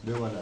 بیا بالا.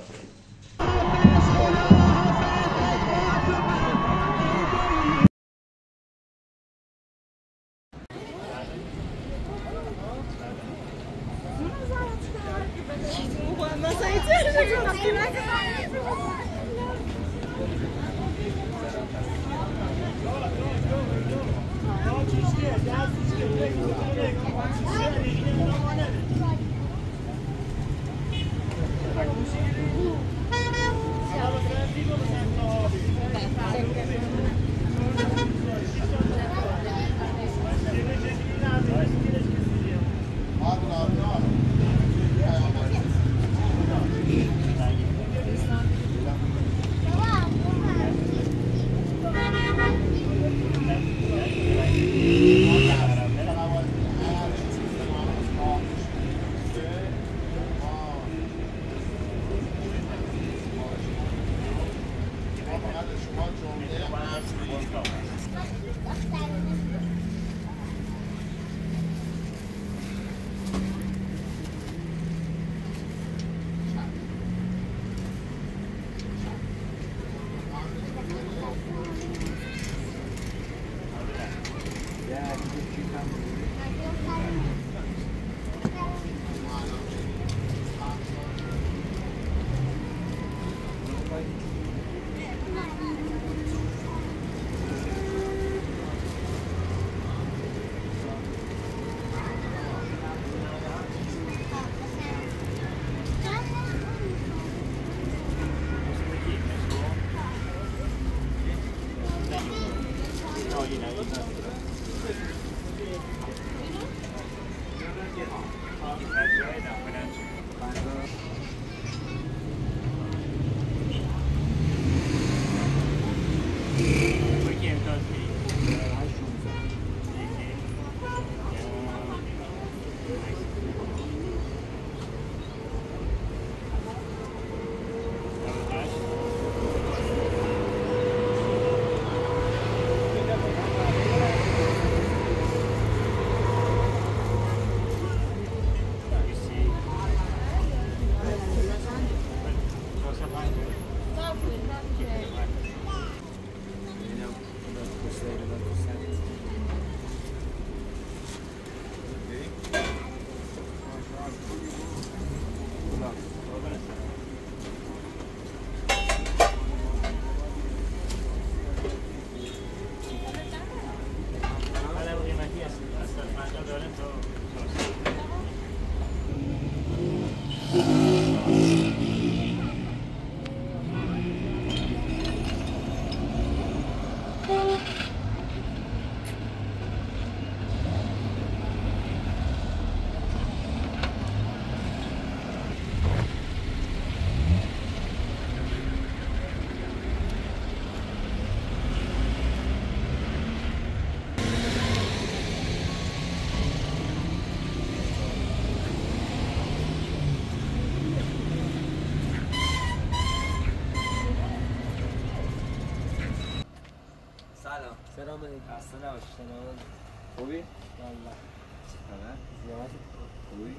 سلام علیکم. خسته نباشی. سلام. خوبی؟ والله. چه خبر؟ زیاد خوبی؟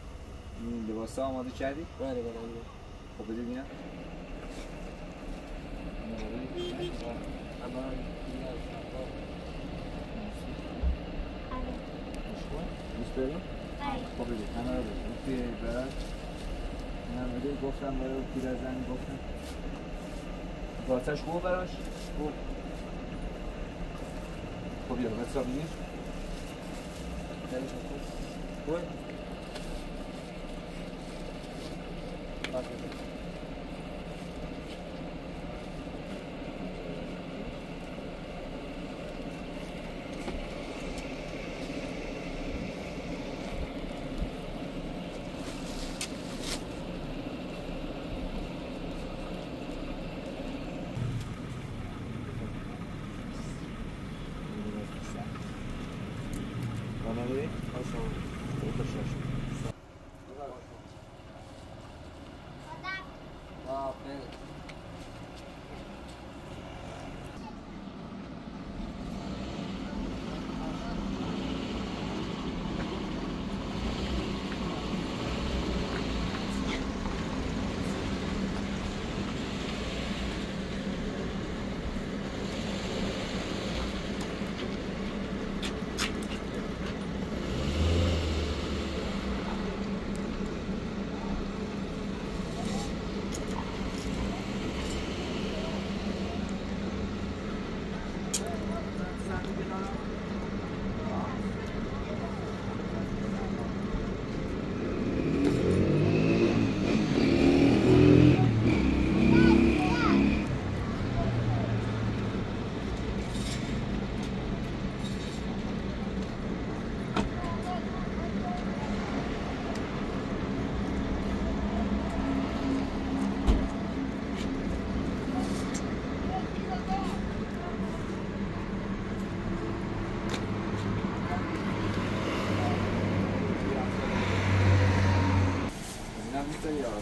این لباسا آماده کردی؟ بله بله. خب بده ببینم. دوست داری؟ خب بده همه رو بده. توی برد اینم بده گفتم برای پیرزن گفتم باتش خوب براش؟ خوب. خب بیا حساب میگیر؟ خوب؟ Gestern ja.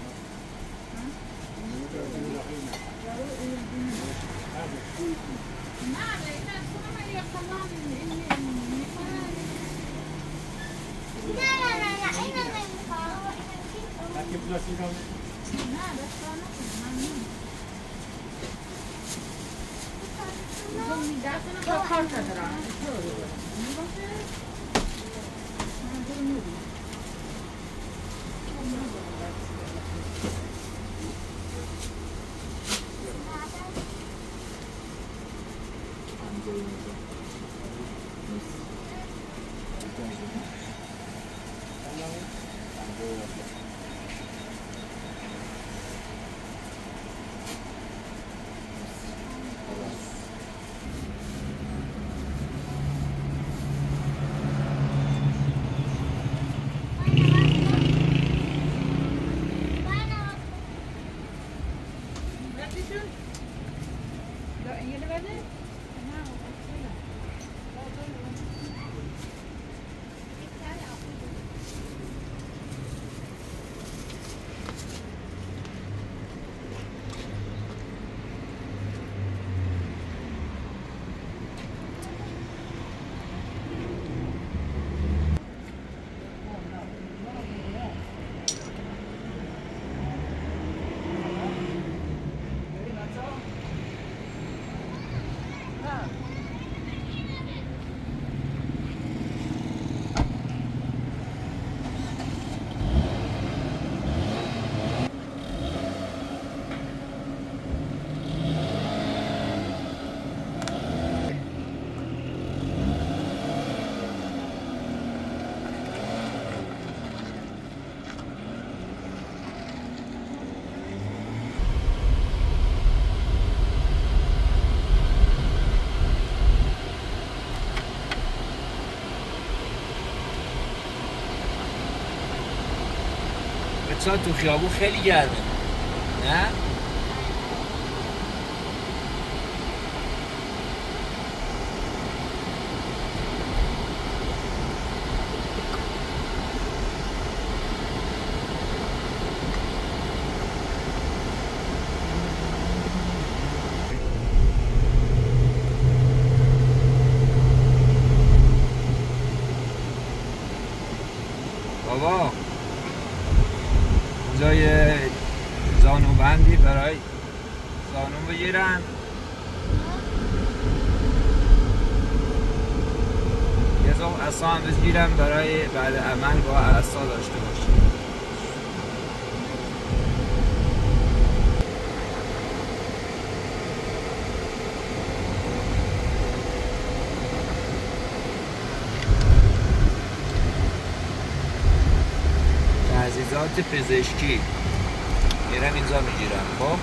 بچه‌ها تو خیابون خیلی گرمه نه؟ بابا جای زانوبندی برای زانو بگیرن یه زوم عصا هم بگیرن برای بعد عمل با عصا داشته باشیم. تجهیزات پزشکی میرم اینجا میگیرم. خب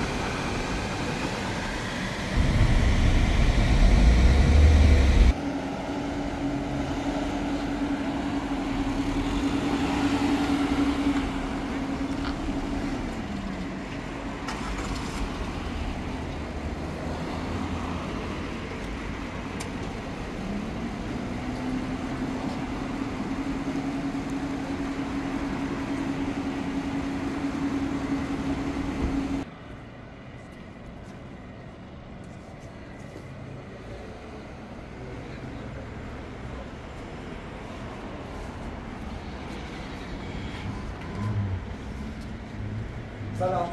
سلام.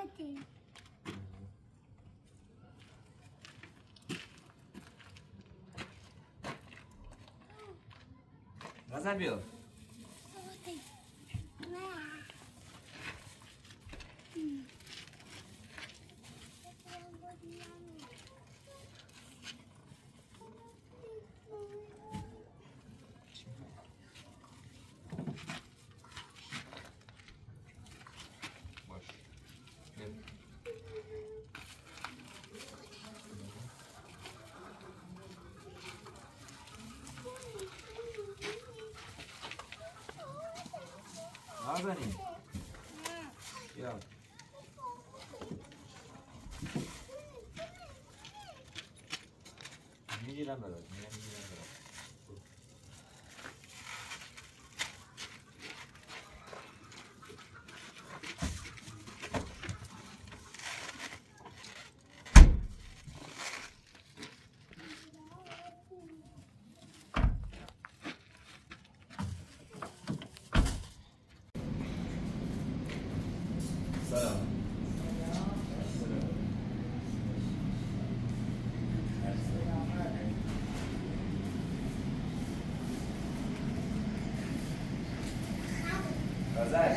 غزل بیا. نازنین بیا میگیرم برات میگیرم برات سلام غزل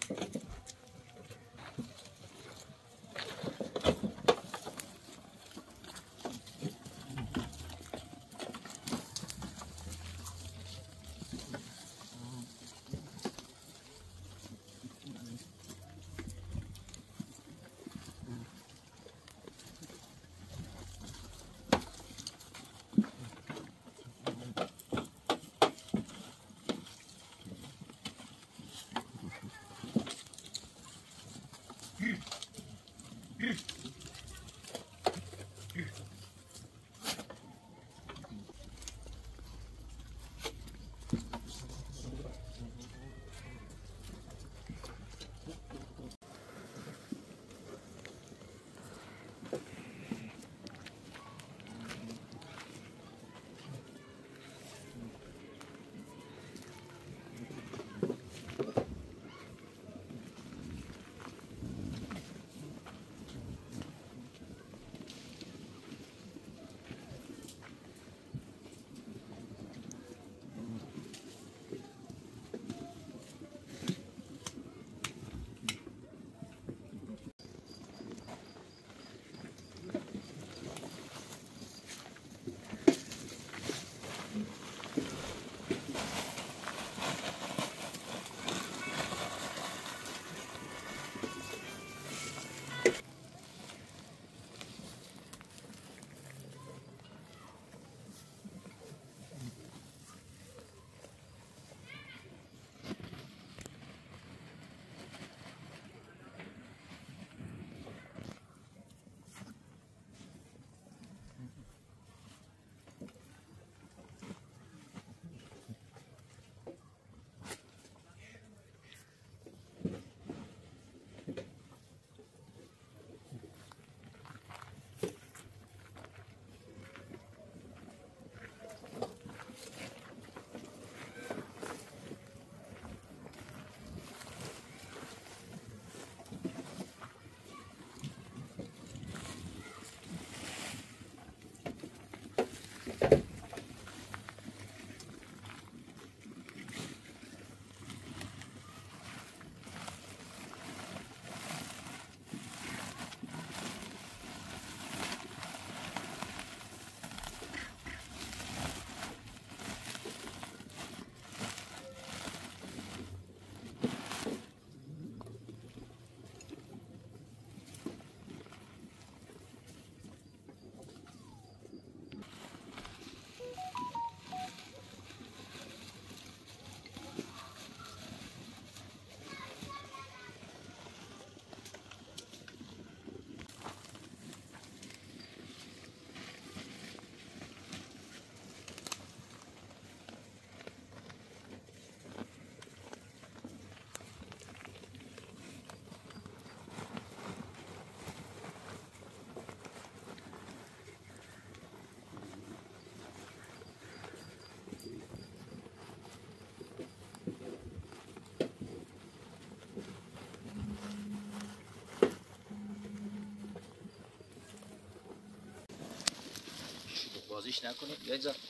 بازیش نکنید بیاید زن.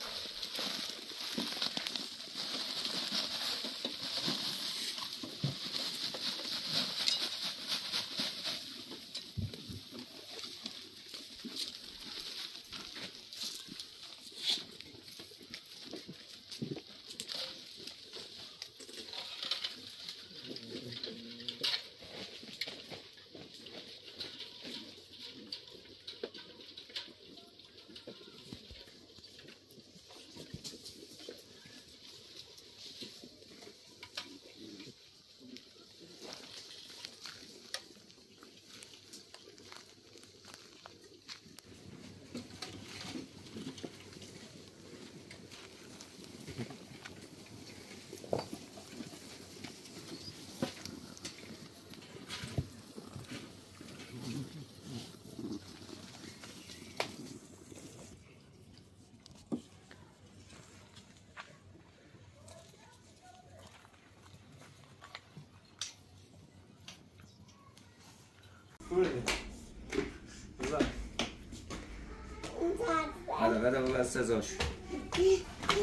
بده بابا سزاش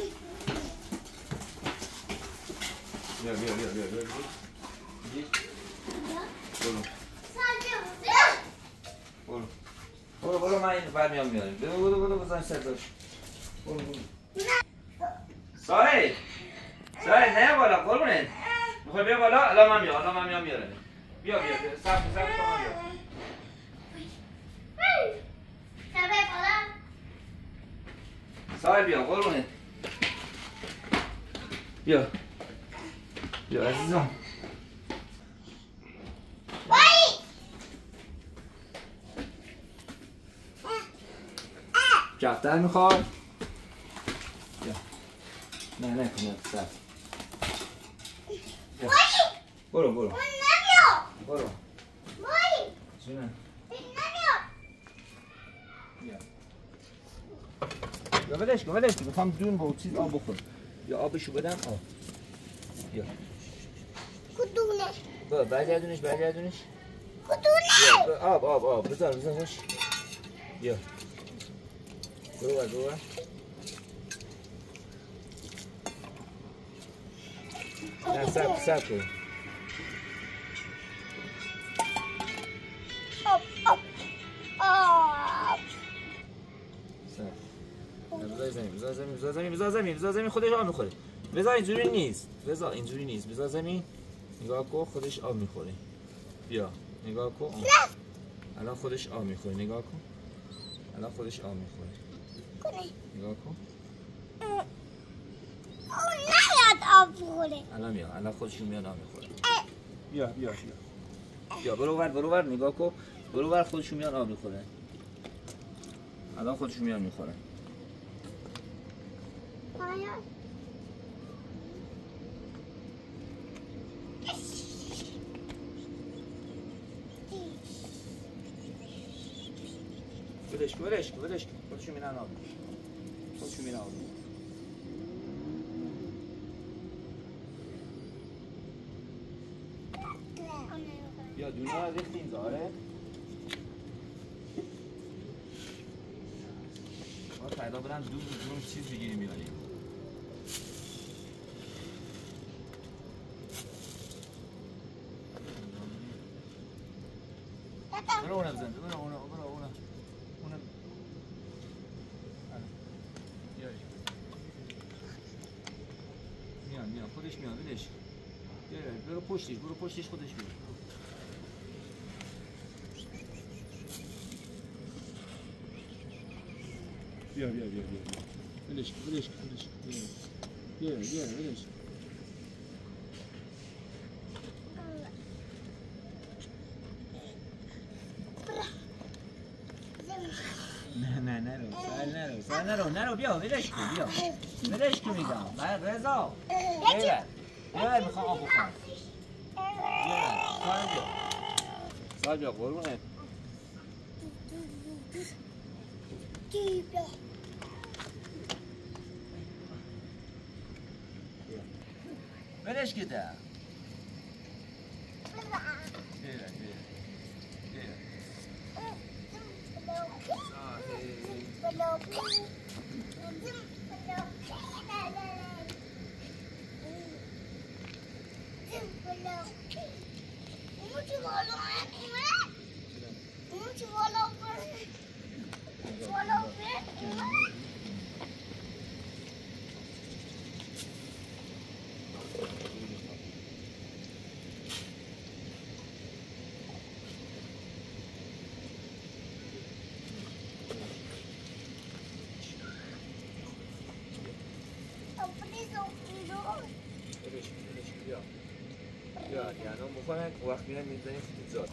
بیا برو من این بر میاریم. برو بزن سرزاش. برو. ساید نه بالا قربونت. میخوای بیا بالا؟ الان من میام میارم. بیا صبر کن من بیا. ساید بیا قربونت. بیا عزیزم. کفتر میخواد؟ نه سر. برو. جونم. یا ولش کن میخوام دون با چیز آب بخور. یا آبشو بدم آب. بیا. کدومه؟ برگردونش. کدومه؟ آب بذار باش. بیا. برو. نه سب کن. بذار زمین خودش آب میخوره. بذار اینجوری نیست. بذار زمین. نگاه کن خودش آب میخوره. بیا نگاه کن. الان خودش آب میخوره. نگاه کن. نگاه کن. اون نیاد آب بخوره. الان میاد. الان خودش میاد آب میخوره. بیا برو نگاه کن. برو خودش میاد آب میخوره. الان خودش میاد میخوره. ولش کن. خودشو میرن آب. بیا دنیا رو ریختی اینجا آره؟ ما پیدا برم دون چیز بگیریم بیاریم. برو اونم بزن. اونم میان خودش میاد. ولش برو پشتش خودش میاد. بیا ولش نرو بیا ولش کن میگم. رضا بیا میخوام آب بخورم. بیا قربونه. ولش کده. یعنی مخوره که وقت میرم میزنیم زاد.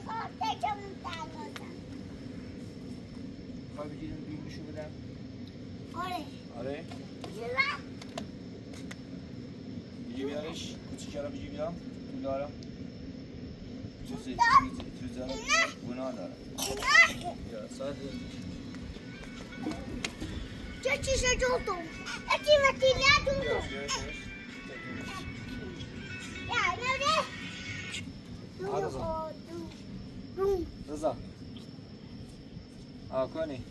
خواهی بگیریم بیرونشو بدم؟ آره. آره؟ بگی بیارش؟ کوچیکه را بگی بیام؟ تو دارم؟ تو دارم؟ گناه دارم بیا ساعت چه چیشه جوتون؟ اکی وقتی ندونم رضا کنی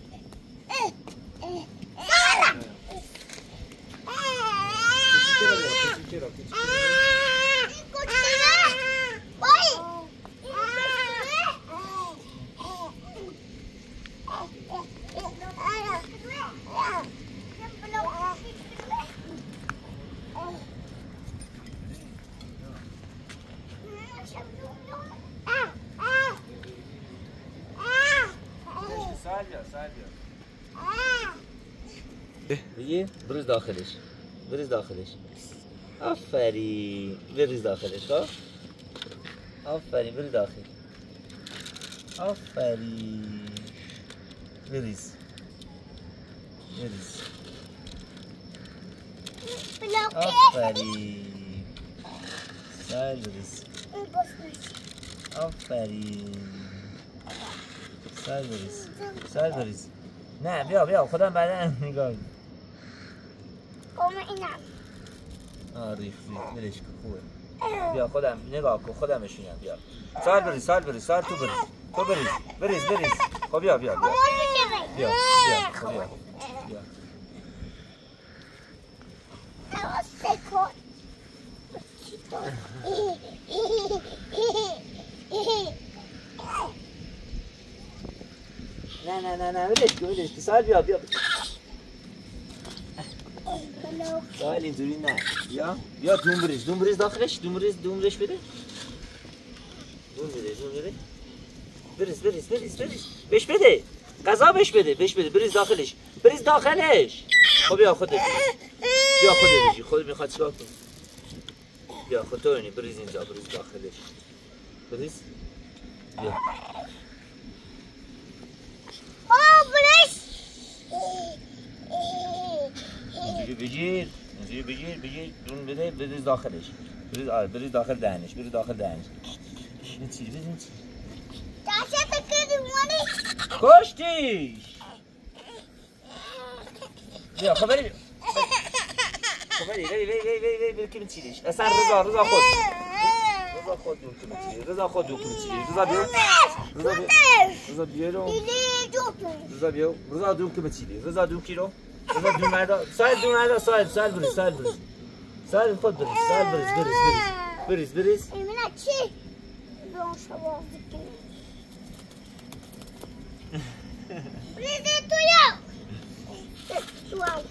بگی بریز داخلش بریز داخلش آفرین بریز داخلش خب آفرین بریز داخل آفرین بریز بریز آفرین سال بریز آفرین سال بریز سال بریز نه بیا خودم بعدا نگاه ریخ ولش کن خوبه بیا خودم نگاه کن خودم بشینم بیا سال بریز تو بریز خب بیا خب بیا نه ولش کن سال بیا سال اینجوری نه بیا دون بریز داخلش دون بریز بده دون بده بریز بهش بده غذا بهش بده بریز داخلش خب بیا خودت بگی خودت میخواد چیکار کنی بیا خودت اینی بریز اینجا بریز داخلش بریز بیا اینجوری بگیر دون بده بریز داخلش بریز داخل دهنش بریز این چی کشتیش بیا خب بری که بچیدش اصلا رضا خود دون که بچیدی رضا بیا رضا دون که بچیدی رضا دون کی رو رضا دون ندا سال بریز سال خود بریز ایمنا چی؟ دون شما بریز تویو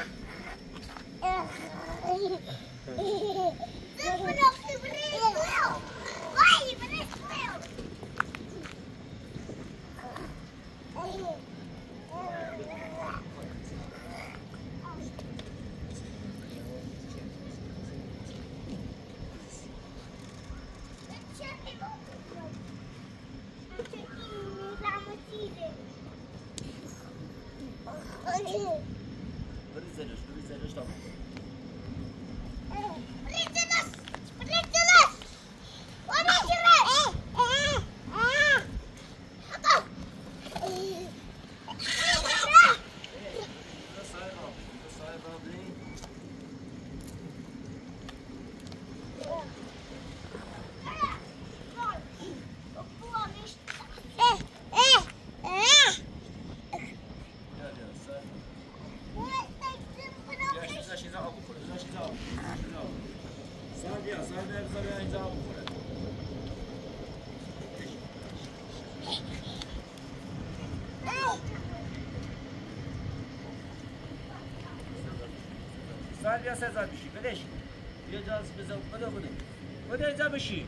سال بیا سزاد بشی بدش بیا جاز بده اینجا بشی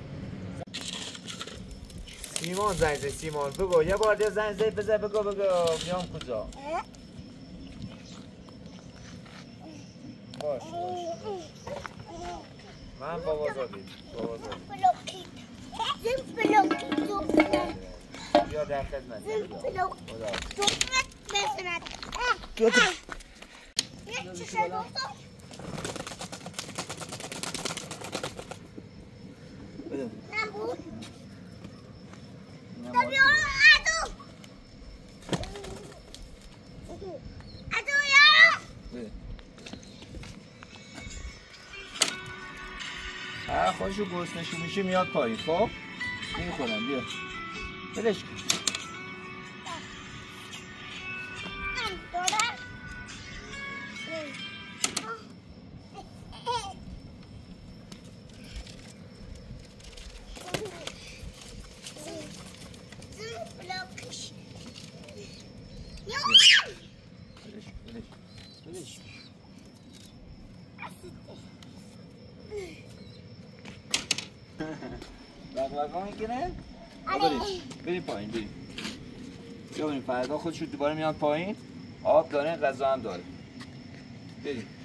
سیمان زنگ زد سیمان بگو یه بار دیگه زنگ زد بزن بگو میام کجا باش من بابا زادی در خدمت. خدا. بده. هر خودشو گرسنشی میشه میاد پایین. خب میخورم بیا بدش کن. بدش. بقبقا میکنه؟ بریم پایین بریم. بیا بریم فردا خودشو دوباره میاد پایین. آب داره غذا هم داره. بریم.